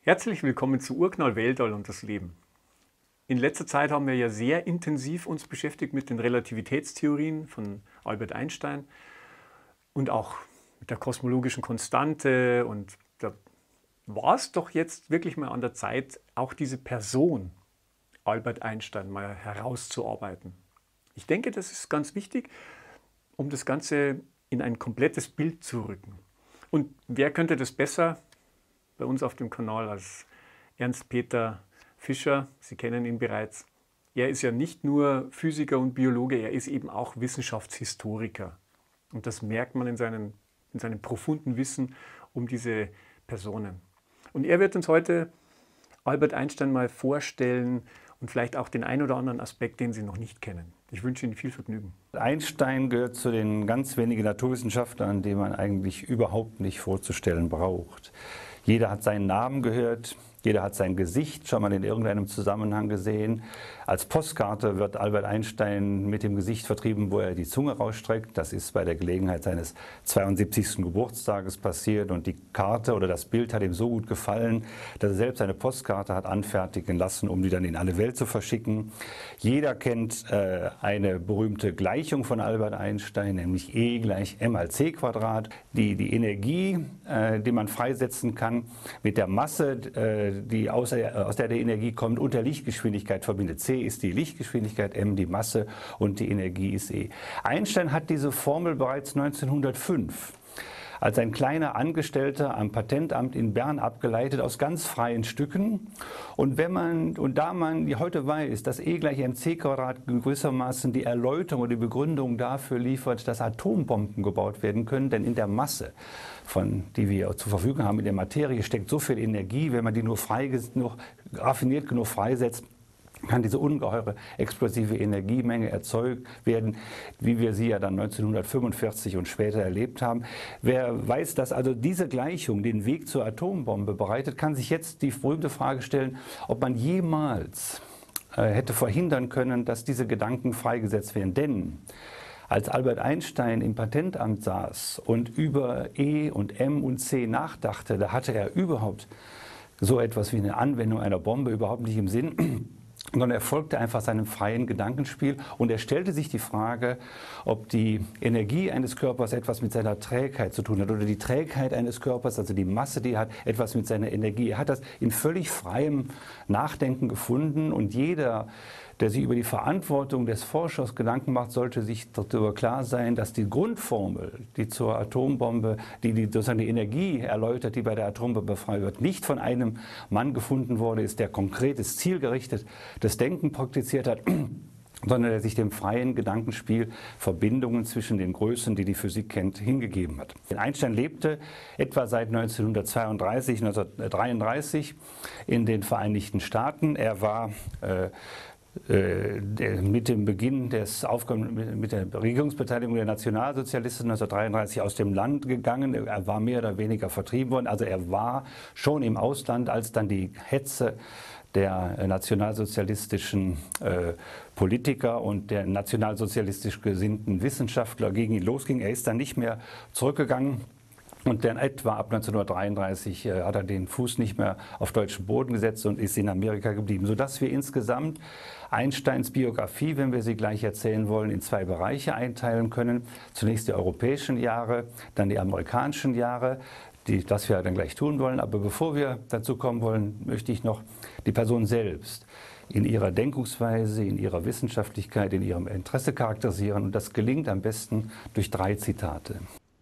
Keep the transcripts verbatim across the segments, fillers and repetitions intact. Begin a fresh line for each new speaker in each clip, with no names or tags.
Herzlich willkommen zu Urknall, Weltall und das Leben. In letzter Zeit haben wir ja sehr intensiv uns beschäftigt mit den Relativitätstheorien von Albert Einstein und auch mit der kosmologischen Konstante. Und da war es doch jetzt wirklich mal an der Zeit, auch diese Person Albert Einstein mal herauszuarbeiten. Ich denke, das ist ganz wichtig, um das Ganze in ein komplettes Bild zu rücken. Und wer könnte das besser bei uns auf dem Kanal als Ernst-Peter Fischer? Sie kennen ihn bereits. Er ist ja nicht nur Physiker und Biologe, er ist eben auch Wissenschaftshistoriker. Und das merkt man in, seinen, in seinem profunden Wissen um diese Personen. Und er wird uns heute Albert Einstein mal vorstellen und vielleicht auch den einen oder anderen Aspekt, den Sie noch nicht kennen. Ich wünsche Ihnen viel Vergnügen.
Einstein gehört zu den ganz wenigen Naturwissenschaftlern, die man eigentlich überhaupt nicht vorzustellen braucht. Jeder hat seinen Namen gehört, jeder hat sein Gesicht schon mal in irgendeinem Zusammenhang gesehen. Als Postkarte wird Albert Einstein mit dem Gesicht vertrieben, wo er die Zunge rausstreckt. Das ist bei der Gelegenheit seines zweiundsiebzigsten Geburtstages passiert. Und die Karte oder das Bild hat ihm so gut gefallen, dass er selbst eine Postkarte hat anfertigen lassen, um die dann in alle Welt zu verschicken. Jeder kennt äh, eine berühmte Gleichung von Albert Einstein, nämlich E gleich m mal c Quadrat. Die, die Energie, äh, die man freisetzen kann, mit der Masse, äh, die aus, aus der die Energie kommt, und der Lichtgeschwindigkeit verbindet. C ist die Lichtgeschwindigkeit, m die Masse und die Energie ist E. Einstein hat diese Formel bereits neunzehnhundertfünf als ein kleiner Angestellter am Patentamt in Bern abgeleitet aus ganz freien Stücken. Und, wenn man, und da man heute weiß, dass E gleich mc Quadrat gewissermaßen die Erläuterung und die Begründung dafür liefert, dass Atombomben gebaut werden können, denn in der Masse, von, die wir zur Verfügung haben, in der Materie steckt so viel Energie, wenn man die nur, frei, nur raffiniert genug freisetzt, kann diese ungeheure explosive Energiemenge erzeugt werden, wie wir sie ja dann neunzehnhundertfünfundvierzig und später erlebt haben. Wer weiß, dass also diese Gleichung den Weg zur Atombombe bereitet, kann sich jetzt die berühmte Frage stellen, ob man jemals äh, hätte verhindern können, dass diese Gedanken freigesetzt werden. Denn als Albert Einstein im Patentamt saß und über E und M und C nachdachte, da hatte er überhaupt so etwas wie eine Anwendung einer Bombe überhaupt nicht im Sinn, sondern er folgte einfach seinem freien Gedankenspiel und er stellte sich die Frage, ob die Energie eines Körpers etwas mit seiner Trägheit zu tun hat oder die Trägheit eines Körpers, also die Masse, die er hat, etwas mit seiner Energie. Er hat das in völlig freiem Nachdenken gefunden und jeder, der sich über die Verantwortung des Forschers Gedanken macht, sollte sich darüber klar sein, dass die Grundformel, die zur Atombombe, die, die sozusagen die Energie erläutert, die bei der Atombombe frei wird, nicht von einem Mann gefunden wurde, ist, der konkretes, zielgerichtet das Denken praktiziert hat, sondern der sich dem freien Gedankenspiel Verbindungen zwischen den Größen, die die Physik kennt, hingegeben hat. Einstein lebte etwa seit neunzehnhundertzweiunddreißig, neunzehnhundertdreiunddreißig in den Vereinigten Staaten. Er war äh, mit dem Beginn des Aufkommen, mit der Regierungsbeteiligung der Nationalsozialisten neunzehnhundertdreiunddreißig aus dem Land gegangen. Er war mehr oder weniger vertrieben worden. Also er war schon im Ausland, als dann die Hetze der nationalsozialistischen äh, Politiker und der nationalsozialistisch gesinnten Wissenschaftler gegen ihn losging. Er ist dann nicht mehr zurückgegangen. Und dann etwa ab neunzehnhundertdreiunddreißig äh, hat er den Fuß nicht mehr auf deutschen Boden gesetzt und ist in Amerika geblieben, sodass wir insgesamt Einsteins Biografie, wenn wir sie gleich erzählen wollen, in zwei Bereiche einteilen können. Zunächst die europäischen Jahre, dann die amerikanischen Jahre, die, das wir dann gleich tun wollen. Aber bevor wir dazu kommen wollen, möchte ich noch die Person selbst in ihrer Denkungsweise, in ihrer Wissenschaftlichkeit, in ihrem Interesse charakterisieren. Und das gelingt am besten durch drei Zitate.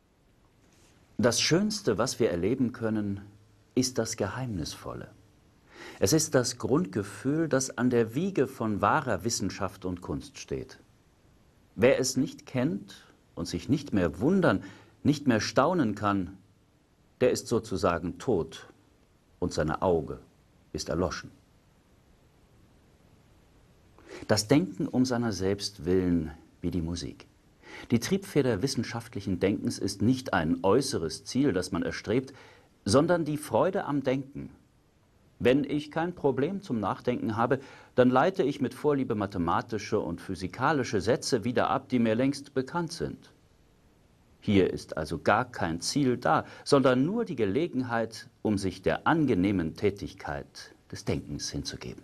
Das Schönste, was wir erleben können, ist das Geheimnisvolle. Es ist das Grundgefühl, das an der Wiege von wahrer Wissenschaft und Kunst steht. Wer es nicht kennt und sich nicht mehr wundern, nicht mehr staunen kann, der ist sozusagen tot und seine Auge ist erloschen. Das Denken um seiner selbst willen wie die Musik. Die Triebfeder wissenschaftlichen Denkens ist nicht ein äußeres Ziel, das man erstrebt, sondern die Freude am Denken. Wenn ich kein Problem zum Nachdenken habe, dann leite ich mit Vorliebe mathematische und physikalische Sätze wieder ab, die mir längst bekannt sind. Hier ist also gar kein Ziel da, sondern nur die Gelegenheit, um sich der angenehmen Tätigkeit des Denkens hinzugeben.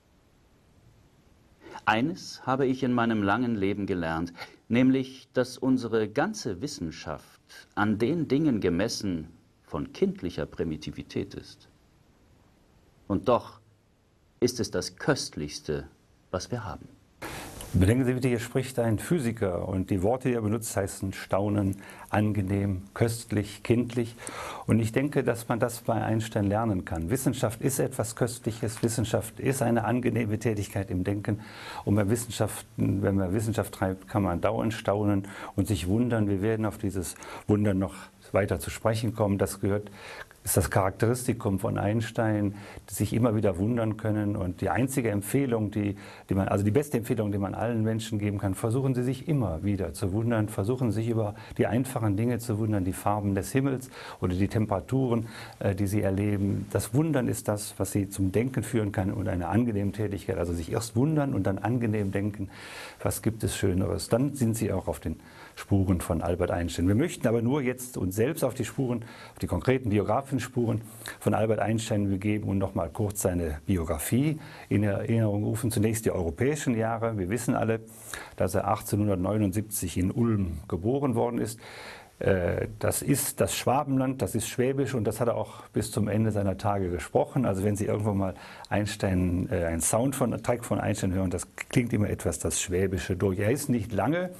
Eines habe ich in meinem langen Leben gelernt, nämlich, dass unsere ganze Wissenschaft an den Dingen gemessen von kindlicher Primitivität ist. Und doch ist es das Köstlichste, was wir haben.
Bedenken Sie bitte, hier spricht ein Physiker und die Worte, die er benutzt, heißen staunen, angenehm, köstlich, kindlich. Und ich denke, dass man das bei Einstein lernen kann. Wissenschaft ist etwas Köstliches, Wissenschaft ist eine angenehme Tätigkeit im Denken. Und bei Wissenschaften, wenn man Wissenschaft treibt, kann man dauernd staunen und sich wundern. Wir werden auf dieses Wundern noch weiter zu sprechen kommen. Das gehört ist das Charakteristikum von Einstein, die sich immer wieder wundern können. Und die einzige Empfehlung, die, die man, also die beste Empfehlung, die man allen Menschen geben kann, versuchen Sie sich immer wieder zu wundern, versuchen Sie sich über die einfachen Dinge zu wundern, die Farben des Himmels oder die Temperaturen, äh, die Sie erleben. Das Wundern ist das, was Sie zum Denken führen kann und eine angenehme Tätigkeit. Also sich erst wundern und dann angenehm denken, was gibt es Schöneres. Dann sind Sie auch auf den Spuren von Albert Einstein. Wir möchten aber nur jetzt uns selbst auf die Spuren, auf die konkreten biografischen Spuren von Albert Einstein begeben und noch mal kurz seine Biografie in Erinnerung rufen. Zunächst die europäischen Jahre. Wir wissen alle, dass er achtzehnhundertneunundsiebzig in Ulm geboren worden ist. Das ist das Schwabenland, das ist Schwäbisch und das hat er auch bis zum Ende seiner Tage gesprochen. Also wenn Sie irgendwo mal Einstein, äh, einen Sound von Track von Einstein hören, das klingt immer etwas das Schwäbische durch. Er ist nicht lange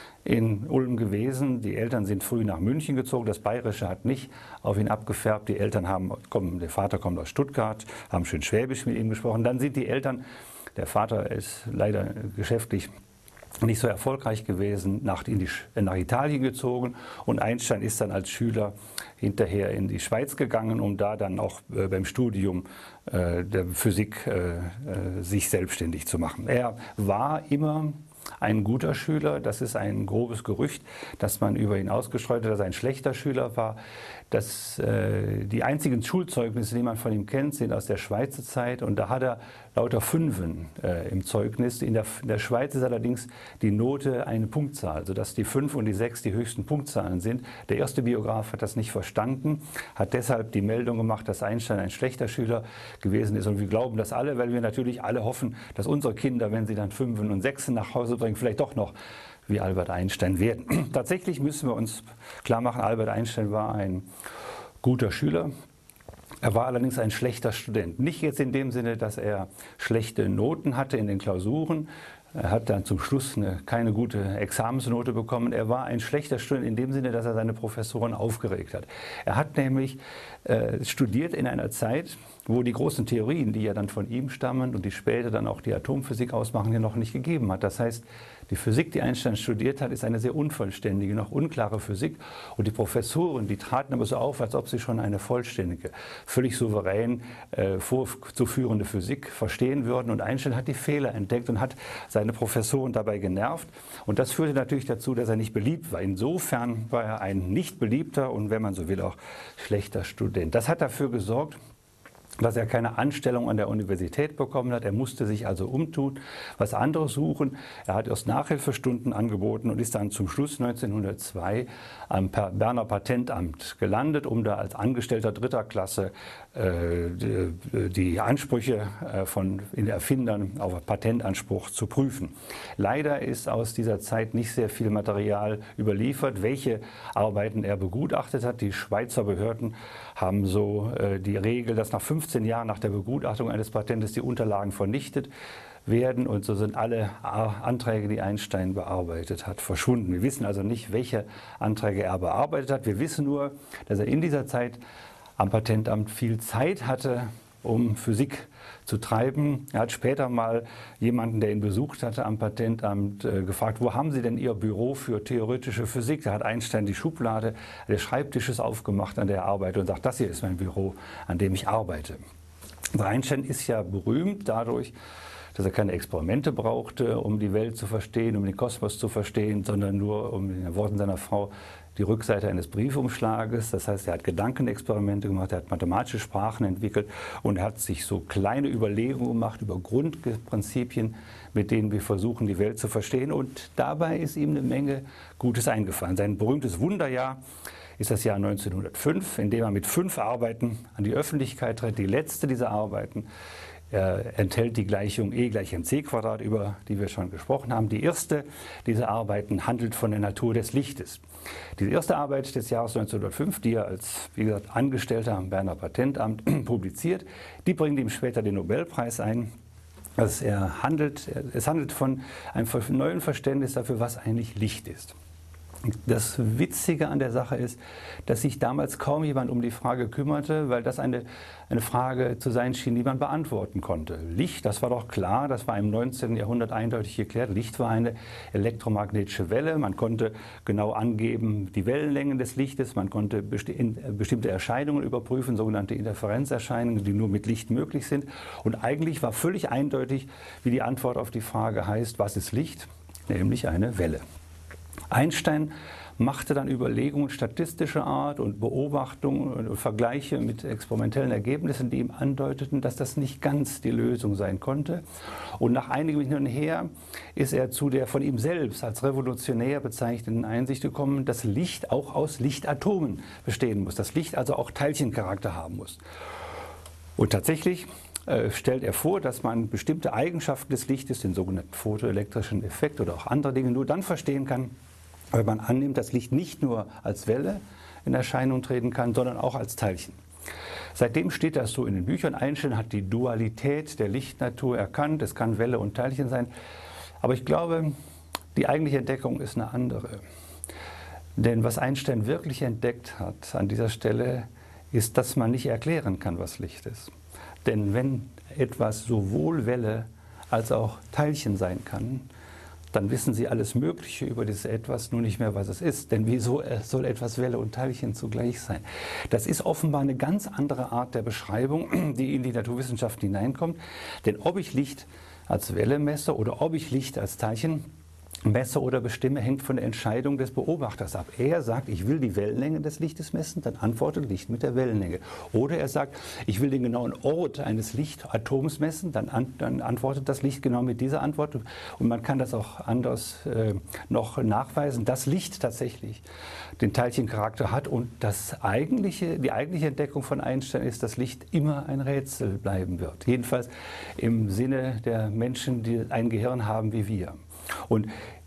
in Ulm gewesen. Die Eltern sind früh nach München gezogen. Das Bayerische hat nicht auf ihn abgefärbt. Die Eltern haben, kommen, der Vater kommt aus Stuttgart, haben schön Schwäbisch mit ihm gesprochen. Dann sind die Eltern, der Vater ist leider geschäftlich nicht so erfolgreich gewesen, nach, in die, nach Italien gezogen und Einstein ist dann als Schüler hinterher in die Schweiz gegangen, um da dann auch äh, beim Studium äh, der Physik äh, äh, sich selbstständig zu machen. Er war immer ein guter Schüler, das ist ein grobes Gerücht, das man über ihn ausgestreut hat, dass er ein schlechter Schüler war. Das, äh, die einzigen Schulzeugnisse, die man von ihm kennt, sind aus der Schweizer Zeit und da hat er lauter Fünfen äh, im Zeugnis. In der, in der Schweiz ist allerdings die Note eine Punktzahl, sodass die fünf und die sechs die höchsten Punktzahlen sind. Der erste Biograf hat das nicht verstanden, hat deshalb die Meldung gemacht, dass Einstein ein schlechter Schüler gewesen ist und wir glauben das alle, weil wir natürlich alle hoffen, dass unsere Kinder, wenn sie dann Fünfen und Sechsen nach Hause bringen, vielleicht doch noch wie Albert Einstein werden. Tatsächlich müssen wir uns klar machen, Albert Einstein war ein guter Schüler. Er war allerdings ein schlechter Student. Nicht jetzt in dem Sinne, dass er schlechte Noten hatte in den Klausuren. Er hat dann zum Schluss eine, keine gute Examensnote bekommen. Er war ein schlechter Student in dem Sinne, dass er seine Professoren aufgeregt hat. Er hat nämlich äh, studiert in einer Zeit, wo die großen Theorien, die ja dann von ihm stammen und die später dann auch die Atomphysik ausmachen, ja noch nicht gegeben hat. Das heißt, die Physik, die Einstein studiert hat, ist eine sehr unvollständige, noch unklare Physik. Und die Professoren, die traten aber so auf, als ob sie schon eine vollständige, völlig souverän äh, vorzuführende Physik verstehen würden. Und Einstein hat die Fehler entdeckt und hat seine Professoren dabei genervt. Und das führte natürlich dazu, dass er nicht beliebt war. Insofern war er ein nicht beliebter und, wenn man so will, auch schlechter Student. Das hat dafür gesorgt, dass er keine Anstellung an der Universität bekommen hat. Er musste sich also umtun, was anderes suchen. Er hat erst Nachhilfestunden angeboten und ist dann zum Schluss neunzehnhundertzwei am Berner Patentamt gelandet, um da als Angestellter dritter Klasse äh, die, die Ansprüche äh, von den Erfindern auf Patentanspruch zu prüfen. Leider ist aus dieser Zeit nicht sehr viel Material überliefert, welche Arbeiten er begutachtet hat. Die Schweizer Behörden haben so äh, die Regel, dass nach fünfzehn Jahren nach der Begutachtung eines Patentes die Unterlagen vernichtet werden und so sind alle Anträge, die Einstein bearbeitet hat, verschwunden. Wir wissen also nicht, welche Anträge er bearbeitet hat. Wir wissen nur, dass er in dieser Zeit am Patentamt viel Zeit hatte, um Physik zu treiben. Er hat später mal jemanden, der ihn besucht hatte am Patentamt, äh, gefragt, wo haben Sie denn Ihr Büro für theoretische Physik? Da hat Einstein die Schublade des Schreibtisches aufgemacht, an der er arbeitet und sagt, das hier ist mein Büro, an dem ich arbeite. Also Einstein ist ja berühmt dadurch, dass er keine Experimente brauchte, um die Welt zu verstehen, um den Kosmos zu verstehen, sondern nur, um in den Worten seiner Frau, die Rückseite eines Briefumschlages. Das heißt, er hat Gedankenexperimente gemacht, er hat mathematische Sprachen entwickelt und er hat sich so kleine Überlegungen gemacht über Grundprinzipien, mit denen wir versuchen, die Welt zu verstehen. Und dabei ist ihm eine Menge Gutes eingefallen. Sein berühmtes Wunderjahr ist das Jahr neunzehnhundertfünf, in dem er mit fünf Arbeiten an die Öffentlichkeit tritt. Die letzte dieser Arbeiten Er enthält die Gleichung E gleich mc Quadrat, über die wir schon gesprochen haben. Die erste dieser Arbeiten handelt von der Natur des Lichtes. Diese erste Arbeit des Jahres neunzehnhundertfünf, die er als, wie gesagt, Angestellter am Berner Patentamt publiziert, die bringt ihm später den Nobelpreis ein. Also er handelt, es handelt von einem neuen Verständnis dafür, was eigentlich Licht ist. Das Witzige an der Sache ist, dass sich damals kaum jemand um die Frage kümmerte, weil das eine, eine Frage zu sein schien, die man beantworten konnte. Licht, das war doch klar, das war im neunzehnten Jahrhundert eindeutig geklärt. Licht war eine elektromagnetische Welle. Man konnte genau angeben die Wellenlängen des Lichtes, man konnte besti bestimmte Erscheinungen überprüfen, sogenannte Interferenzerscheinungen, die nur mit Licht möglich sind. Und eigentlich war völlig eindeutig, wie die Antwort auf die Frage heißt, was ist Licht? Nämlich eine Welle. Einstein machte dann Überlegungen statistischer Art und Beobachtungen und Vergleiche mit experimentellen Ergebnissen, die ihm andeuteten, dass das nicht ganz die Lösung sein konnte. Und nach einigem Hin und Her ist er zu der von ihm selbst als revolutionär bezeichneten Einsicht gekommen, dass Licht auch aus Lichtatomen bestehen muss, dass Licht also auch Teilchencharakter haben muss. Und tatsächlich äh, stellt er vor, dass man bestimmte Eigenschaften des Lichtes, den sogenannten photoelektrischen Effekt oder auch andere Dinge, nur dann verstehen kann, weil man annimmt, dass Licht nicht nur als Welle in Erscheinung treten kann, sondern auch als Teilchen. Seitdem steht das so in den Büchern. Einstein hat die Dualität der Lichtnatur erkannt. Es kann Welle und Teilchen sein. Aber ich glaube, die eigentliche Entdeckung ist eine andere. Denn was Einstein wirklich entdeckt hat an dieser Stelle, ist, dass man nicht erklären kann, was Licht ist. Denn wenn etwas sowohl Welle als auch Teilchen sein kann, dann wissen Sie alles Mögliche über dieses Etwas, nur nicht mehr, was es ist. Denn wieso soll etwas Welle und Teilchen zugleich sein? Das ist offenbar eine ganz andere Art der Beschreibung, die in die Naturwissenschaft hineinkommt. Denn ob ich Licht als Welle messe oder ob ich Licht als Teilchen messe oder bestimme, hängt von der Entscheidung des Beobachters ab. Er sagt, ich will die Wellenlänge des Lichtes messen, dann antwortet Licht mit der Wellenlänge. Oder er sagt, ich will den genauen Ort eines Lichtatoms messen, dann, an, dann antwortet das Licht genau mit dieser Antwort. Und man kann das auch anders äh, noch nachweisen, dass Licht tatsächlich den Teilchencharakter hat. Und das eigentliche, die eigentliche Entdeckung von Einstein ist, dass Licht immer ein Rätsel bleiben wird. Jedenfalls im Sinne der Menschen, die ein Gehirn haben wie wir. Und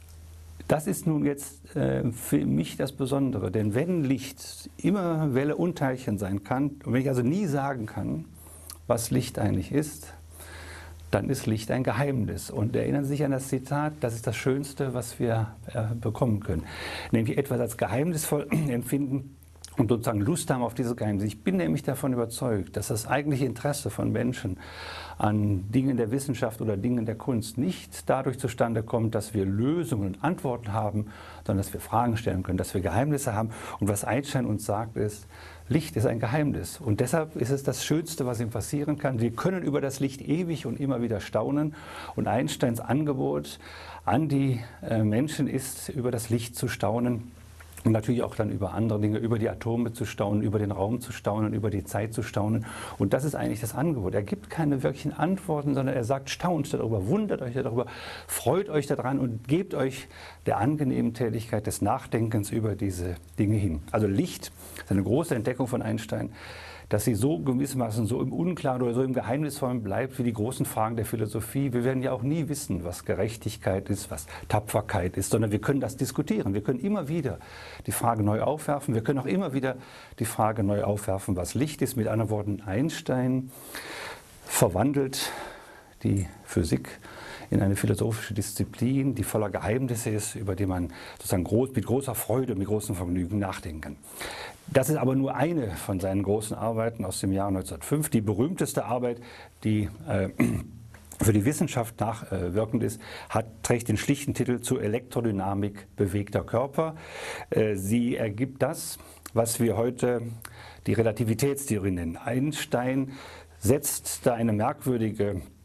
das ist nun jetzt äh, für mich das Besondere, denn wenn Licht immer Welle und Teilchen sein kann, und wenn ich also nie sagen kann, was Licht eigentlich ist, dann ist Licht ein Geheimnis. Und erinnern Sie sich an das Zitat, das ist das Schönste, was wir äh, bekommen können. Nämlich etwas als geheimnisvoll empfinden und sozusagen Lust haben auf dieses Geheimnis. Ich bin nämlich davon überzeugt, dass das eigentliche Interesse von Menschen an Dingen der Wissenschaft oder Dingen der Kunst nicht dadurch zustande kommt, dass wir Lösungen und Antworten haben, sondern dass wir Fragen stellen können, dass wir Geheimnisse haben. Und was Einstein uns sagt, ist, Licht ist ein Geheimnis. Und deshalb ist es das Schönste, was ihm passieren kann. Wir können über das Licht ewig und immer wieder staunen. Und Einsteins Angebot an die Menschen ist, über das Licht zu staunen. Und natürlich auch dann über andere Dinge, über die Atome zu staunen, über den Raum zu staunen, über die Zeit zu staunen. Und das ist eigentlich das Angebot. Er gibt keine wirklichen Antworten, sondern er sagt, staunt darüber, wundert euch darüber, freut euch daran und gebt euch der angenehmen Tätigkeit des Nachdenkens über diese Dinge hin. Also Licht ist eine große Entdeckung von Einstein, dass sie so gewissermaßen so im Unklaren oder so im Geheimnisvollen bleibt wie die großen Fragen der Philosophie. Wir werden ja auch nie wissen, was Gerechtigkeit ist, was Tapferkeit ist, sondern wir können das diskutieren. Wir können immer wieder die Frage neu aufwerfen. Wir können auch immer wieder die Frage neu aufwerfen, was Licht ist. Mit anderen Worten, Einstein verwandelt die Physik in eine philosophische Disziplin, die voller Geheimnisse ist, über die man sozusagen groß, mit großer Freude, mit großem Vergnügen nachdenken kann. Das ist aber nur eine von seinen großen Arbeiten aus dem Jahr neunzehnhundertfünf. Die berühmteste Arbeit, die äh, für die Wissenschaft nachwirkend ist, hat, trägt den schlichten Titel zur Elektrodynamik bewegter Körper. Äh, sie ergibt das, was wir heute die Relativitätstheorie nennen. Einstein setzt da eine merkwürdige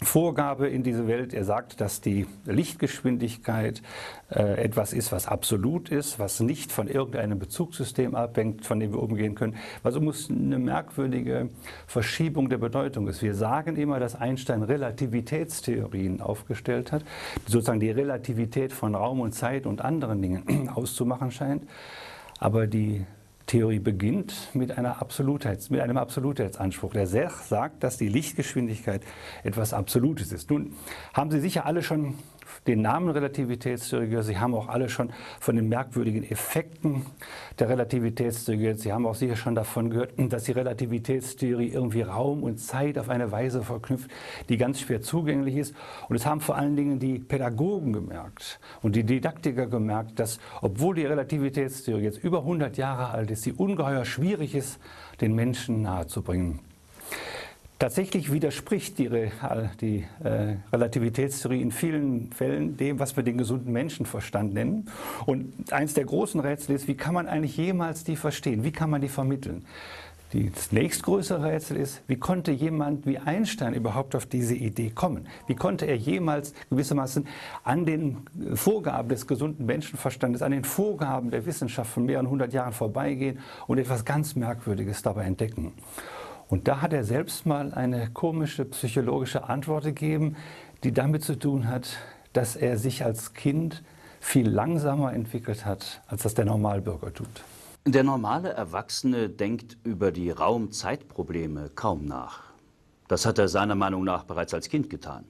Vorgabe in diese Welt. Er sagt, dass die Lichtgeschwindigkeit äh, etwas ist, was absolut ist, was nicht von irgendeinem Bezugssystem abhängt, von dem wir umgehen können. Was muss eine merkwürdige Verschiebung der Bedeutung ist. Wir sagen immer, dass Einstein Relativitätstheorien aufgestellt hat, die sozusagen die Relativität von Raum und Zeit und anderen Dingen auszumachen scheint. Aber die Theorie beginnt mit, einer Absolutheits, mit einem Absolutheitsanspruch. Der sagt, dass die Lichtgeschwindigkeit etwas Absolutes ist. Nun haben Sie sicher alle schon den Namen Relativitätstheorie gehört. Sie haben auch alle schon von den merkwürdigen Effekten der Relativitätstheorie gehört. Sie haben auch sicher schon davon gehört, dass die Relativitätstheorie irgendwie Raum und Zeit auf eine Weise verknüpft, die ganz schwer zugänglich ist. Und es haben vor allen Dingen die Pädagogen gemerkt und die Didaktiker gemerkt, dass, obwohl die Relativitätstheorie jetzt über hundert Jahre alt ist, sie ungeheuer schwierig ist, den Menschen nahezubringen. Tatsächlich widerspricht die, die äh, Relativitätstheorie in vielen Fällen dem, was wir den gesunden Menschenverstand nennen. Und eins der großen Rätsel ist, wie kann man eigentlich jemals die verstehen? Wie kann man die vermitteln? Das nächstgrößere Rätsel ist, wie konnte jemand wie Einstein überhaupt auf diese Idee kommen? Wie konnte er jemals gewissermaßen an den Vorgaben des gesunden Menschenverstandes, an den Vorgaben der Wissenschaft von mehreren hundert Jahren vorbeigehen und etwas ganz Merkwürdiges dabei entdecken? Und da hat er selbst mal eine komische psychologische Antwort gegeben, die damit zu tun hat, dass er sich als Kind viel langsamer entwickelt hat, als das der Normalbürger tut.
Der normale Erwachsene denkt über die Raum-Zeit-Probleme kaum nach. Das hat er seiner Meinung nach bereits als Kind getan.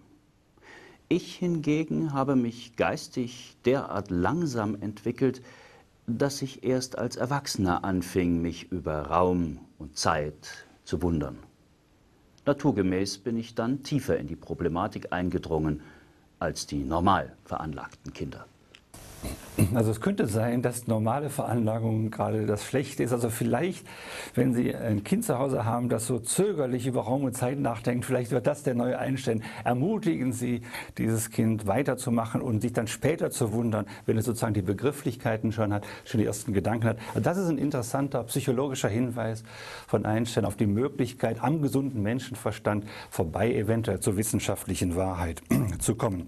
Ich hingegen habe mich geistig derart langsam entwickelt, dass ich erst als Erwachsener anfing, mich über Raum und Zeit zu wundern. Naturgemäß bin ich dann tiefer in die Problematik eingedrungen als die normal veranlagten Kinder.
Also es könnte sein, dass normale Veranlagung gerade das Schlechte ist. Also vielleicht, wenn Sie ein Kind zu Hause haben, das so zögerlich über Raum und Zeit nachdenkt, vielleicht wird das der neue Einstein. Ermutigen Sie dieses Kind weiterzumachen und sich dann später zu wundern, wenn es sozusagen die Begrifflichkeiten schon hat, schon die ersten Gedanken hat. Also das ist ein interessanter psychologischer Hinweis von Einstein auf die Möglichkeit, am gesunden Menschenverstand vorbei eventuell zur wissenschaftlichen Wahrheit zu kommen.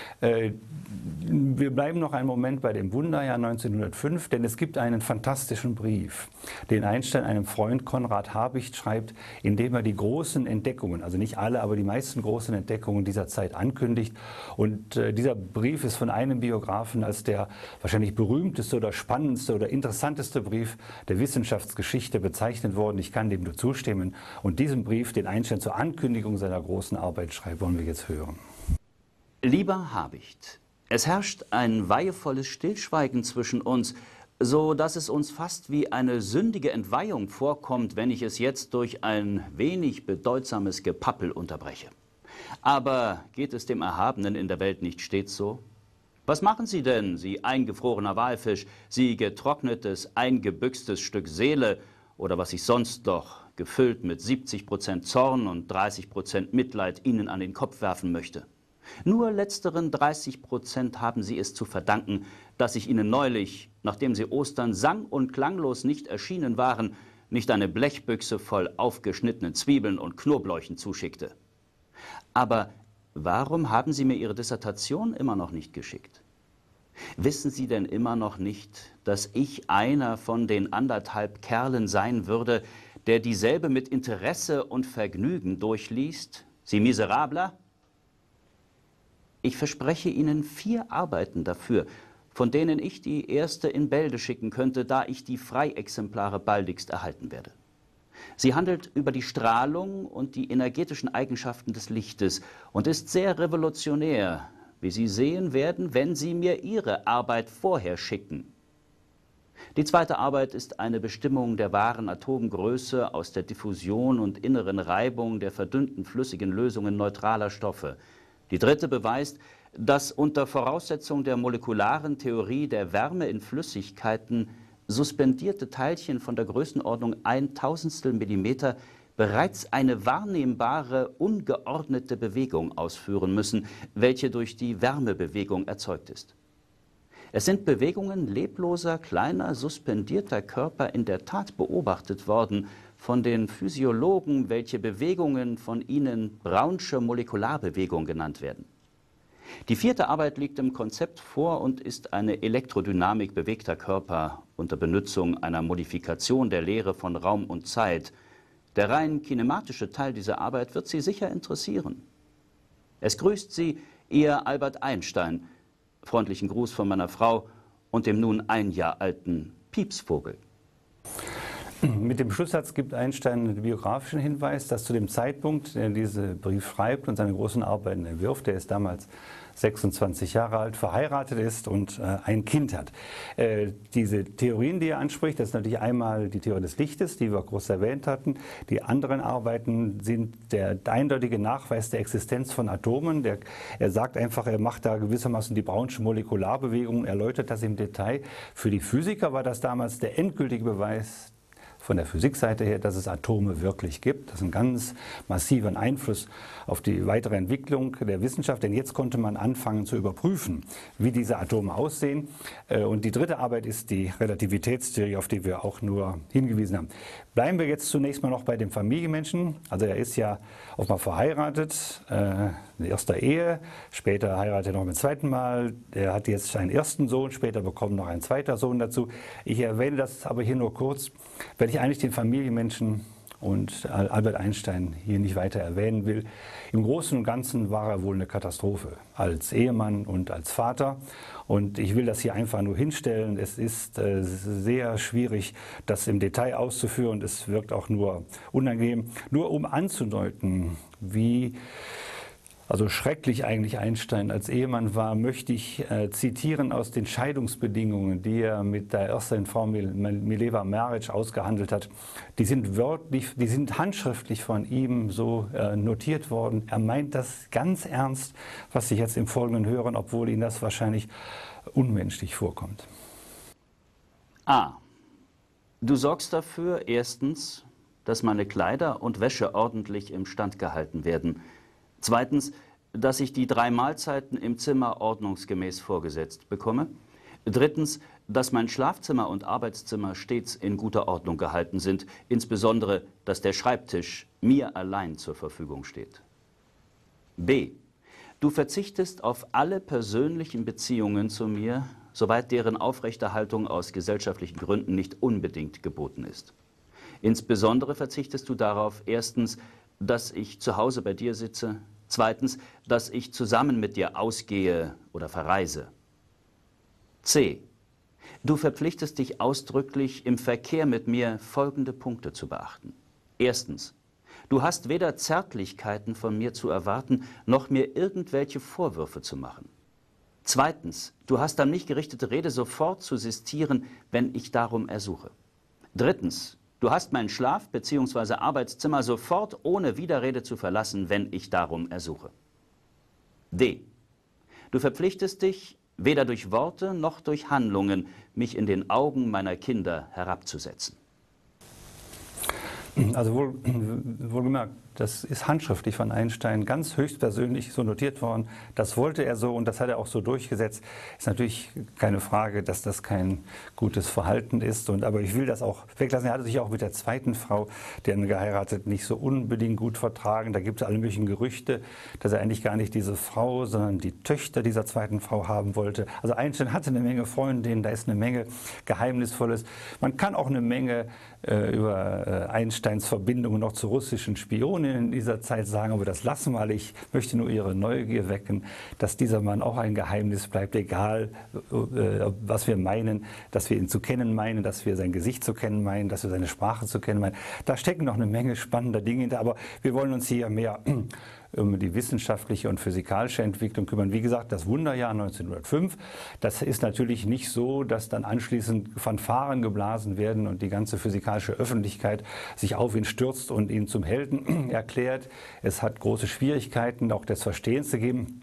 Wir bleiben noch einen Moment bei dem Wunderjahr neunzehnhundertfünf, denn es gibt einen fantastischen Brief, den Einstein einem Freund Konrad Habicht schreibt, in dem er die großen Entdeckungen, also nicht alle, aber die meisten großen Entdeckungen dieser Zeit ankündigt. Und äh, dieser Brief ist von einem Biografen als der wahrscheinlich berühmteste oder spannendste oder interessanteste Brief der Wissenschaftsgeschichte bezeichnet worden. Ich kann dem nur zustimmen. Und diesen Brief, den Einstein zur Ankündigung seiner großen Arbeit schreibt, wollen wir jetzt hören.
Lieber Habicht, es herrscht ein weihevolles Stillschweigen zwischen uns, so dass es uns fast wie eine sündige Entweihung vorkommt, wenn ich es jetzt durch ein wenig bedeutsames Gepappel unterbreche. Aber geht es dem Erhabenen in der Welt nicht stets so? Was machen Sie denn, Sie eingefrorener Walfisch, Sie getrocknetes, eingebüchstes Stück Seele oder was ich sonst doch, gefüllt mit siebzig Prozent Zorn und dreißig Prozent Mitleid, Ihnen an den Kopf werfen möchte? Nur letzteren dreißig Prozent haben Sie es zu verdanken, dass ich Ihnen neulich, nachdem Sie Ostern sang- und klanglos nicht erschienen waren, nicht eine Blechbüchse voll aufgeschnittenen Zwiebeln und Knoblauchen zuschickte. Aber warum haben Sie mir Ihre Dissertation immer noch nicht geschickt? Wissen Sie denn immer noch nicht, dass ich einer von den anderthalb Kerlen sein würde, der dieselbe mit Interesse und Vergnügen durchliest? Sie Miserabler? Ich verspreche Ihnen vier Arbeiten dafür, von denen ich die erste in Bälde schicken könnte, da ich die Freiexemplare baldigst erhalten werde. Sie handelt über die Strahlung und die energetischen Eigenschaften des Lichtes und ist sehr revolutionär, wie Sie sehen werden, wenn Sie mir Ihre Arbeit vorher schicken. Die zweite Arbeit ist eine Bestimmung der wahren Atomgröße aus der Diffusion und inneren Reibung der verdünnten flüssigen Lösungen neutraler Stoffe. Die dritte beweist, dass unter Voraussetzung der molekularen Theorie der Wärme in Flüssigkeiten suspendierte Teilchen von der Größenordnung ein Tausendstel Millimeter bereits eine wahrnehmbare, ungeordnete Bewegung ausführen müssen, welche durch die Wärmebewegung erzeugt ist. Es sind Bewegungen lebloser, kleiner, suspendierter Körper in der Tat beobachtet worden, von den Physiologen, welche Bewegungen von ihnen Brownsche Molekularbewegung genannt werden. Die vierte Arbeit liegt im Konzept vor und ist eine Elektrodynamik bewegter Körper unter Benutzung einer Modifikation der Lehre von Raum und Zeit. Der rein kinematische Teil dieser Arbeit wird Sie sicher interessieren. Es grüßt Sie Ihr Albert Einstein. Freundlichen Gruß von meiner Frau und dem nun ein Jahr alten Piepsvogel.
Mit dem Schlusssatz gibt Einstein einen biografischen Hinweis, dass zu dem Zeitpunkt, der diesen Brief schreibt und seine großen Arbeiten entwirft, der ist damals sechsundzwanzig Jahre alt, verheiratet ist und äh, ein Kind hat. Äh, diese Theorien, die er anspricht, das ist natürlich einmal die Theorie des Lichtes, die wir groß erwähnt hatten. Die anderen Arbeiten sind der eindeutige Nachweis der Existenz von Atomen. Der, er sagt einfach, er macht da gewissermaßen die Brownsche Molekularbewegung, erläutert das im Detail. Für die Physiker war das damals der endgültige Beweis von der Physikseite her, dass es Atome wirklich gibt. Das ist ein ganz massiver Einfluss auf die weitere Entwicklung der Wissenschaft, denn jetzt konnte man anfangen zu überprüfen, wie diese Atome aussehen. Und die dritte Arbeit ist die Relativitätstheorie, auf die wir auch nur hingewiesen haben. Bleiben wir jetzt zunächst mal noch bei dem Familienmenschen. Also er ist ja auch mal verheiratet, äh, in erster Ehe, später heiratet er noch ein zweites Mal. Er hat jetzt einen ersten Sohn, später bekommt noch ein zweiter Sohn dazu. Ich erwähne das aber hier nur kurz, weil ich eigentlich den Familienmenschen und Albert Einstein hier nicht weiter erwähnen will. Im Großen und Ganzen war er wohl eine Katastrophe als Ehemann und als Vater. Und ich will das hier einfach nur hinstellen. Es ist äh, sehr schwierig, das im Detail auszuführen. Es wirkt auch nur unangenehm. Nur um anzudeuten, wie also schrecklich eigentlich Einstein als Ehemann war, möchte ich äh, zitieren aus den Scheidungsbedingungen, die er mit der ersten Frau Mileva Maric ausgehandelt hat. Die sind wörtlich, die sind handschriftlich von ihm so äh, notiert worden. Er meint das ganz ernst, was Sie jetzt im Folgenden hören, obwohl Ihnen das wahrscheinlich unmenschlich vorkommt.
A. Du sorgst dafür, erstens, dass meine Kleider und Wäsche ordentlich im Stand gehalten werden. Zweitens, dass ich die drei Mahlzeiten im Zimmer ordnungsgemäß vorgesetzt bekomme. Drittens, dass mein Schlafzimmer und Arbeitszimmer stets in guter Ordnung gehalten sind, insbesondere, dass der Schreibtisch mir allein zur Verfügung steht. B. Du verzichtest auf alle persönlichen Beziehungen zu mir, soweit deren Aufrechterhaltung aus gesellschaftlichen Gründen nicht unbedingt geboten ist. Insbesondere verzichtest du darauf, erstens, dass ich zu Hause bei dir sitze, zweitens, dass ich zusammen mit dir ausgehe oder verreise. C. Du verpflichtest dich ausdrücklich, im Verkehr mit mir folgende Punkte zu beachten. Erstens, du hast weder Zärtlichkeiten von mir zu erwarten, noch mir irgendwelche Vorwürfe zu machen. Zweitens, du hast an mich gerichtete Rede sofort zu sistieren, wenn ich darum ersuche. Drittens, du hast mein Schlaf- bzw. Arbeitszimmer sofort ohne Widerrede zu verlassen, wenn ich darum ersuche. D. Du verpflichtest dich, weder durch Worte noch durch Handlungen, mich in den Augen meiner Kinder herabzusetzen.
Also wohl, wohlgemerkt, das ist handschriftlich von Einstein ganz höchstpersönlich so notiert worden. Das wollte er so und das hat er auch so durchgesetzt. Ist natürlich keine Frage, dass das kein gutes Verhalten ist. Und, aber ich will das auch weglassen. Er hatte sich auch mit der zweiten Frau, die er geheiratet, nicht so unbedingt gut vertragen. Da gibt es alle möglichen Gerüchte, dass er eigentlich gar nicht diese Frau, sondern die Töchter dieser zweiten Frau haben wollte. Also Einstein hatte eine Menge Freundinnen, da ist eine Menge Geheimnisvolles. Man kann auch eine Menge äh, über äh, Einsteins Verbindungen noch zu russischen Spionen in dieser Zeit sagen, aber das lassen wir. Ich möchte nur Ihre Neugier wecken, dass dieser Mann auch ein Geheimnis bleibt, egal äh, was wir meinen, dass wir ihn zu kennen meinen, dass wir sein Gesicht zu kennen meinen, dass wir seine Sprache zu kennen meinen. Da stecken noch eine Menge spannender Dinge hinter, aber wir wollen uns hier mehr um die wissenschaftliche und physikalische Entwicklung kümmern. Wie gesagt, das Wunderjahr neunzehnhundertfünf, das ist natürlich nicht so, dass dann anschließend Fanfaren geblasen werden und die ganze physikalische Öffentlichkeit sich auf ihn stürzt und ihn zum Helden erklärt. Es hat große Schwierigkeiten auch des Verstehens gegeben.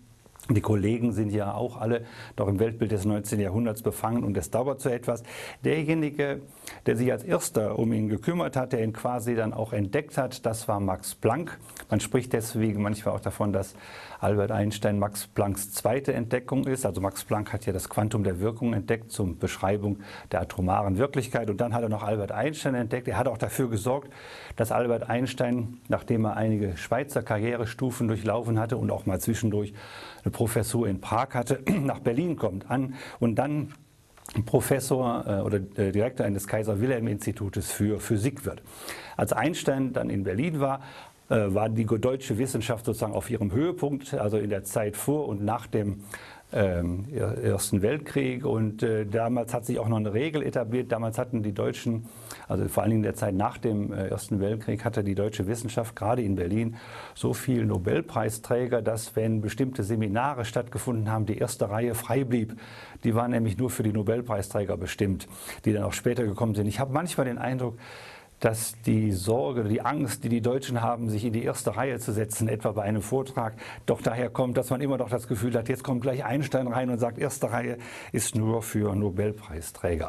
Die Kollegen sind ja auch alle noch im Weltbild des neunzehnten Jahrhunderts befangen und es dauert so etwas. Derjenige, der sich als erster um ihn gekümmert hat, der ihn quasi dann auch entdeckt hat, das war Max Planck. Man spricht deswegen manchmal auch davon, dass Albert Einstein Max Plancks zweite Entdeckung ist. Also Max Planck hat ja das Quantum der Wirkung entdeckt zur Beschreibung der atomaren Wirklichkeit. Und dann hat er noch Albert Einstein entdeckt. Er hat auch dafür gesorgt, dass Albert Einstein, nachdem er einige Schweizer Karrierestufen durchlaufen hatte und auch mal zwischendurch eine Professur in Prag hatte, nach Berlin kommt an und dann Professor äh, oder äh, Direktor eines Kaiser-Wilhelm-Institutes für Physik wird. Als Einstein dann in Berlin war, äh, war die deutsche Wissenschaft sozusagen auf ihrem Höhepunkt, also in der Zeit vor und nach dem ähm, Ersten Weltkrieg. Und äh, damals hat sich auch noch eine Regel etabliert. Damals hatten die Deutschen, also vor allen Dingen in der Zeit nach dem äh, Ersten Weltkrieg, hatte die deutsche Wissenschaft gerade in Berlin so viele Nobelpreisträger, dass, wenn bestimmte Seminare stattgefunden haben, die erste Reihe frei blieb. Die war nämlich nur für die Nobelpreisträger bestimmt, die dann auch später gekommen sind. Ich habe manchmal den Eindruck, dass die Sorge, die Angst, die die Deutschen haben, sich in die erste Reihe zu setzen, etwa bei einem Vortrag, doch daher kommt, dass man immer noch das Gefühl hat, jetzt kommt gleich Einstein rein und sagt, erste Reihe ist nur für Nobelpreisträger.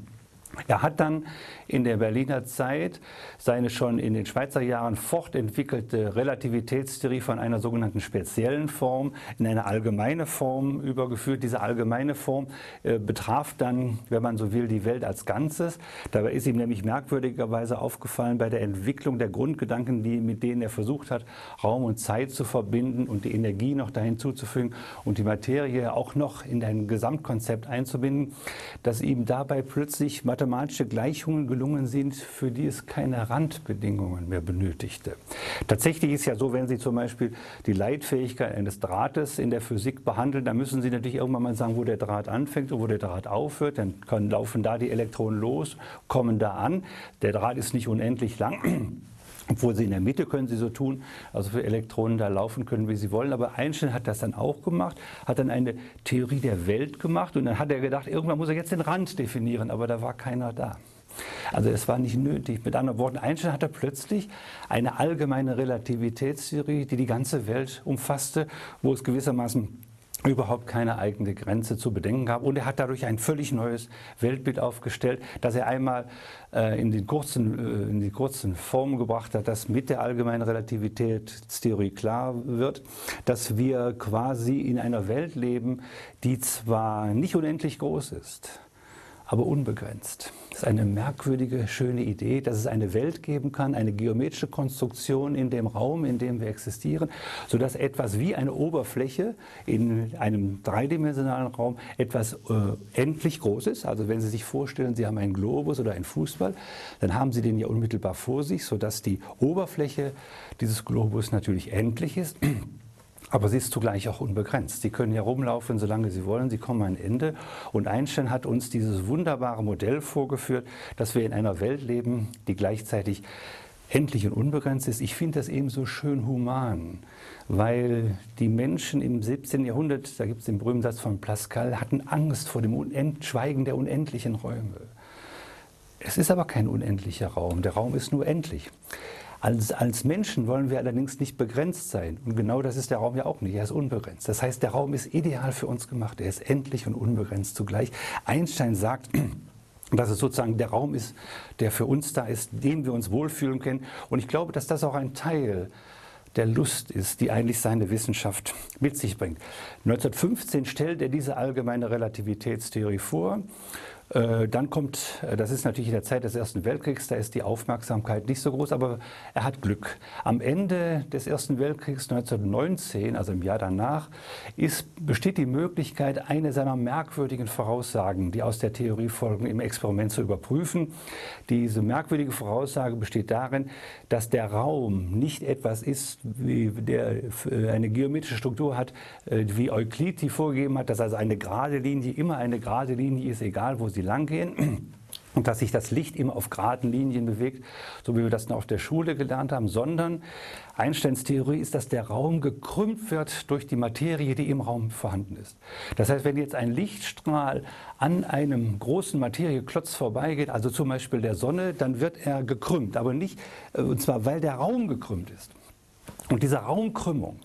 Er hat dann in der Berliner Zeit seine schon in den Schweizer Jahren fortentwickelte Relativitätstheorie von einer sogenannten speziellen Form in eine allgemeine Form übergeführt. Diese allgemeine Form äh, betraf dann, wenn man so will, die Welt als Ganzes. Dabei ist ihm nämlich merkwürdigerweise aufgefallen bei der Entwicklung der Grundgedanken, die, mit denen er versucht hat, Raum und Zeit zu verbinden und die Energie noch dahin zuzufügen und die Materie auch noch in ein Gesamtkonzept einzubinden, dass ihm dabei plötzlich mathematisch mathematische Gleichungen gelungen sind, für die es keine Randbedingungen mehr benötigte. Tatsächlich ist ja so, wenn Sie zum Beispiel die Leitfähigkeit eines Drahtes in der Physik behandeln, dann müssen Sie natürlich irgendwann mal sagen, wo der Draht anfängt und wo der Draht aufhört. Dann können, laufen da die Elektronen los, kommen da an. Der Draht ist nicht unendlich lang. Obwohl sie in der Mitte können sie so tun, also für Elektronen da laufen können, wie sie wollen. Aber Einstein hat das dann auch gemacht, hat dann eine Theorie der Welt gemacht und dann hat er gedacht, irgendwann muss er jetzt den Rand definieren, aber da war keiner da. Also es war nicht nötig. Mit anderen Worten, Einstein hatte plötzlich eine allgemeine Relativitätstheorie, die die ganze Welt umfasste, wo es gewissermaßen überhaupt keine eigene Grenze zu bedenken gab. Und er hat dadurch ein völlig neues Weltbild aufgestellt, das er einmal äh, in, den kurzen, äh, in die kurzen Formen gebracht hat, dass mit der allgemeinen Relativitätstheorie klar wird, dass wir quasi in einer Welt leben, die zwar nicht unendlich groß ist, aber unbegrenzt. Das ist eine merkwürdige, schöne Idee, dass es eine Welt geben kann, eine geometrische Konstruktion in dem Raum, in dem wir existieren, sodass etwas wie eine Oberfläche in einem dreidimensionalen Raum etwas äh, endlich groß ist. Also wenn Sie sich vorstellen, Sie haben einen Globus oder einen Fußball, dann haben Sie den ja unmittelbar vor sich, sodass die Oberfläche dieses Globus natürlich endlich ist. Aber sie ist zugleich auch unbegrenzt. Sie können ja rumlaufen, solange Sie wollen, Sie kommen an ein Ende. Und Einstein hat uns dieses wunderbare Modell vorgeführt, dass wir in einer Welt leben, die gleichzeitig endlich und unbegrenzt ist. Ich finde das eben so schön human, weil die Menschen im siebzehnten Jahrhundert, da gibt es den berühmten Satz von Pascal, hatten Angst vor dem Unend- Schweigen der unendlichen Räume. Es ist aber kein unendlicher Raum, der Raum ist nur endlich. Als, als Menschen wollen wir allerdings nicht begrenzt sein. Und genau das ist der Raum ja auch nicht. Er ist unbegrenzt. Das heißt, der Raum ist ideal für uns gemacht. Er ist endlich und unbegrenzt zugleich. Einstein sagt, dass es sozusagen der Raum ist, der für uns da ist, den wir uns wohlfühlen können. Und ich glaube, dass das auch ein Teil der Lust ist, die eigentlich seine Wissenschaft mit sich bringt. neunzehnhundertfünfzehn stellt er diese allgemeine Relativitätstheorie vor. Dann kommt, das ist natürlich in der Zeit des Ersten Weltkriegs, da ist die Aufmerksamkeit nicht so groß, aber er hat Glück. Am Ende des Ersten Weltkriegs neunzehnhundertneunzehn, also im Jahr danach, ist, besteht die Möglichkeit, eine seiner merkwürdigen Voraussagen, die aus der Theorie folgen, im Experiment zu überprüfen. Diese merkwürdige Voraussage besteht darin, dass der Raum nicht etwas ist, wie der eine geometrische Struktur hat, wie Euklid die vorgegeben hat, dass also eine gerade Linie immer eine gerade Linie ist, egal wo sie lang gehen, und dass sich das Licht immer auf geraden Linien bewegt, so wie wir das noch auf der Schule gelernt haben, sondern Einsteins Theorie ist, dass der Raum gekrümmt wird durch die Materie, die im Raum vorhanden ist. Das heißt, wenn jetzt ein Lichtstrahl an einem großen Materieklotz vorbeigeht, also zum Beispiel der Sonne, dann wird er gekrümmt, aber nicht, und zwar weil der Raum gekrümmt ist. Und diese Raumkrümmung,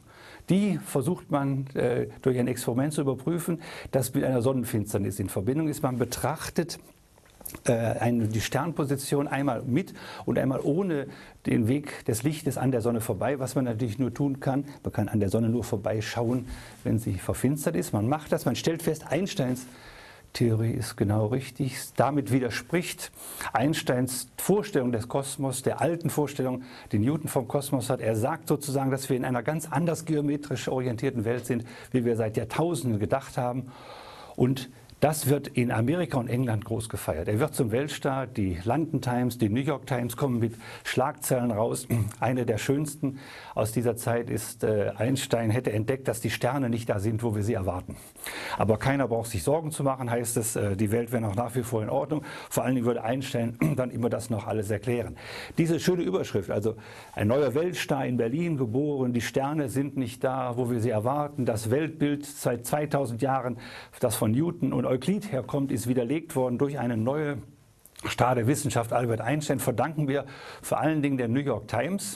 Die versucht man äh, durch ein Experiment zu überprüfen, das mit einer Sonnenfinsternis in Verbindung ist. Man betrachtet äh, eine, die Sternposition einmal mit und einmal ohne den Weg des Lichtes an der Sonne vorbei, was man natürlich nur tun kann. Man kann an der Sonne nur vorbeischauen, wenn sie verfinstert ist. Man macht das, man stellt fest, Einsteins Theorie ist genau richtig. Damit widerspricht Einsteins Vorstellung des Kosmos, der alten Vorstellung, die Newton vom Kosmos hat. Er sagt sozusagen, dass wir in einer ganz anders geometrisch orientierten Welt sind, wie wir seit Jahrtausenden gedacht haben. Und das wird in Amerika und England groß gefeiert. Er wird zum Weltstar. Die London Times, die New York Times kommen mit Schlagzeilen raus. Eine der schönsten aus dieser Zeit ist, äh, Einstein hätte entdeckt, dass die Sterne nicht da sind, wo wir sie erwarten. Aber keiner braucht sich Sorgen zu machen, heißt es, äh, die Welt wäre noch nach wie vor in Ordnung. Vor allen Dingen würde Einstein dann immer das noch alles erklären. Diese schöne Überschrift, also ein neuer Weltstar in Berlin geboren, die Sterne sind nicht da, wo wir sie erwarten. Das Weltbild seit zweitausend Jahren, das von Newton und Euklid herkommt, ist widerlegt worden durch eine neue Star der Wissenschaft, Albert Einstein, verdanken wir vor allen Dingen der New York Times.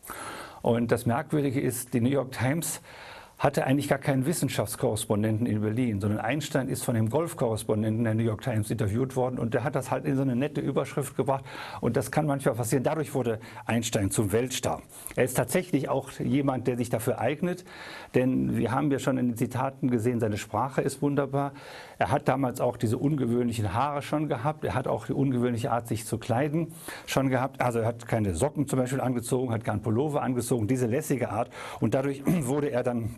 Und das Merkwürdige ist, die New York Times hatte eigentlich gar keinen Wissenschaftskorrespondenten in Berlin, sondern Einstein ist von dem Golfkorrespondenten der New York Times interviewt worden und der hat das halt in so eine nette Überschrift gebracht und das kann manchmal passieren. Dadurch wurde Einstein zum Weltstar. Er ist tatsächlich auch jemand, der sich dafür eignet, denn wir haben ja schon in den Zitaten gesehen, seine Sprache ist wunderbar. Er hat damals auch diese ungewöhnlichen Haare schon gehabt, er hat auch die ungewöhnliche Art, sich zu kleiden schon gehabt. Also er hat keine Socken zum Beispiel angezogen, hat keinen Pullover angezogen, diese lässige Art und dadurch wurde er dann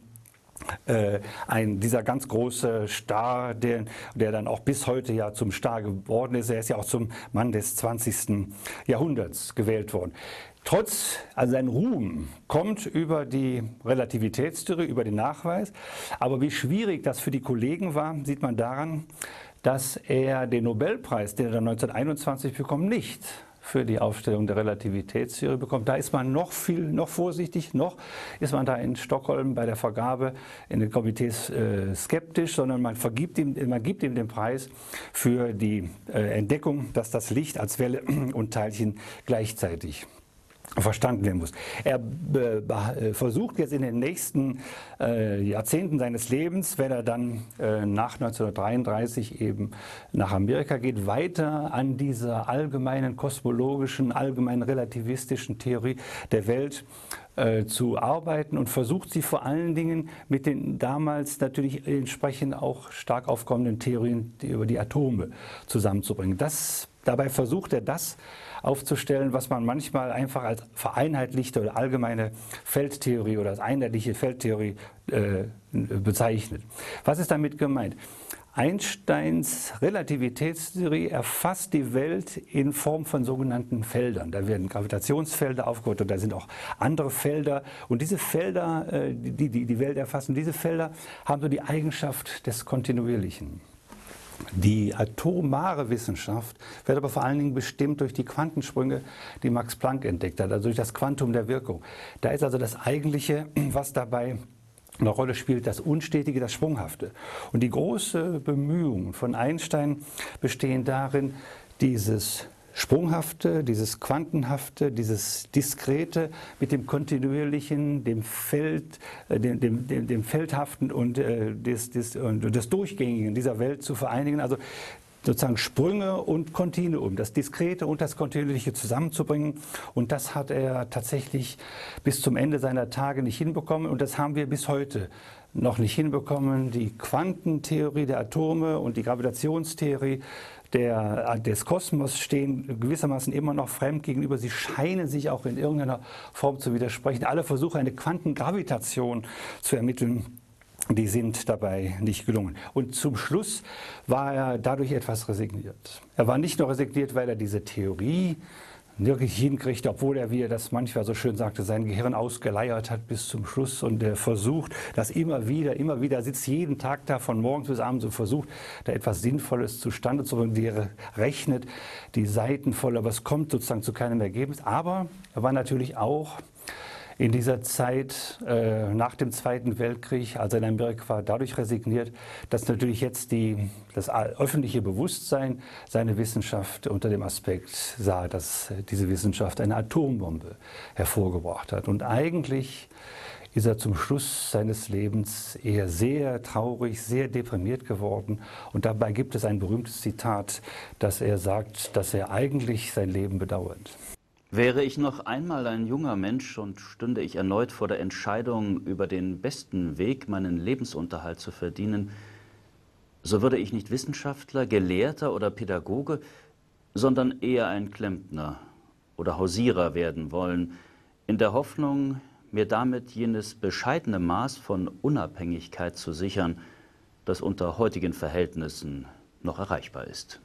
Äh, ein, dieser ganz große Star, der, der dann auch bis heute ja zum Star geworden ist. Er ist ja auch zum Mann des zwanzigsten Jahrhunderts gewählt worden. Trotz, also sein Ruhm kommt über die Relativitätstheorie, über den Nachweis. Aber wie schwierig das für die Kollegen war, sieht man daran, dass er den Nobelpreis, den er dann neunzehnhunderteinundzwanzig bekommt, nicht für die Aufstellung der Relativitätstheorie bekommt. Da ist man noch viel, noch vorsichtig, noch ist man da in Stockholm bei der Vergabe in den Komitees äh, skeptisch, sondern man vergibt ihm, man gibt ihm den Preis für die äh, Entdeckung, dass das Licht als Welle und Teilchen gleichzeitig verstanden werden muss. Er äh, versucht jetzt in den nächsten äh, Jahrzehnten seines Lebens, wenn er dann äh, nach neunzehnhundertdreiunddreißig eben nach Amerika geht, weiter an dieser allgemeinen kosmologischen, allgemeinen relativistischen Theorie der Welt äh, zu arbeiten und versucht sie vor allen Dingen mit den damals natürlich entsprechend auch stark aufkommenden Theorien die über die Atome zusammenzubringen. Das, dabei versucht er das aufzustellen, was man manchmal einfach als vereinheitlichte oder allgemeine Feldtheorie oder als einheitliche Feldtheorie äh, bezeichnet. Was ist damit gemeint? Einsteins Relativitätstheorie erfasst die Welt in Form von sogenannten Feldern. Da werden Gravitationsfelder aufgebaut und da sind auch andere Felder. Und diese Felder, äh, die, die die Welt erfassen, diese Felder haben so die Eigenschaft des Kontinuierlichen. Die atomare Wissenschaft wird aber vor allen Dingen bestimmt durch die Quantensprünge, die Max Planck entdeckt hat, also durch das Quantum der Wirkung. Da ist also das Eigentliche, was dabei eine Rolle spielt, das Unstetige, das Sprunghafte. Und die große Bemühungen von Einstein bestehen darin, dieses Sprunghafte, dieses Quantenhafte, dieses Diskrete mit dem Kontinuierlichen, dem Feld, äh, dem, dem, dem, dem Feldhaften und, äh, des, des, und des Durchgängigen dieser Welt zu vereinigen. Also sozusagen Sprünge und Kontinuum, das Diskrete und das Kontinuierliche zusammenzubringen. Und das hat er tatsächlich bis zum Ende seiner Tage nicht hinbekommen. Und das haben wir bis heute noch nicht hinbekommen. Die Quantentheorie der Atome und die Gravitationstheorie Der, des Kosmos stehen gewissermaßen immer noch fremd gegenüber. Sie scheinen sich auch in irgendeiner Form zu widersprechen. Alle Versuche, eine Quantengravitation zu ermitteln, die sind dabei nicht gelungen. Und zum Schluss war er dadurch etwas resigniert. Er war nicht nur resigniert, weil er diese Theorie wirklich hinkriegt, obwohl er, wie er das manchmal so schön sagte, sein Gehirn ausgeleiert hat bis zum Schluss und er versucht, das immer wieder, immer wieder, sitzt jeden Tag da von morgens bis abends und versucht, da etwas Sinnvolles zustande zu bringen, die rechnet die Seiten voll, aber es kommt sozusagen zu keinem Ergebnis. Aber er war natürlich auch in dieser Zeit äh, nach dem Zweiten Weltkrieg, als er in Amerika war, dadurch resigniert, dass natürlich jetzt die, das öffentliche Bewusstsein seine Wissenschaft unter dem Aspekt sah, dass diese Wissenschaft eine Atombombe hervorgebracht hat. Und eigentlich ist er zum Schluss seines Lebens eher sehr traurig, sehr deprimiert geworden. Und dabei gibt es ein berühmtes Zitat, dass er sagt, dass er eigentlich sein Leben bedauert.
Wäre ich noch einmal ein junger Mensch und stünde ich erneut vor der Entscheidung über den besten Weg, meinen Lebensunterhalt zu verdienen, so würde ich nicht Wissenschaftler, Gelehrter oder Pädagoge, sondern eher ein Klempner oder Hausierer werden wollen, in der Hoffnung, mir damit jenes bescheidene Maß von Unabhängigkeit zu sichern, das unter heutigen Verhältnissen noch erreichbar ist.